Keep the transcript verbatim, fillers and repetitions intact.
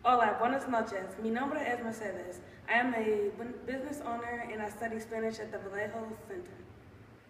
Hola, buenas noches. Mi nombre es Mercedes. I am a business owner and I study Spanish at the Vallejo Center.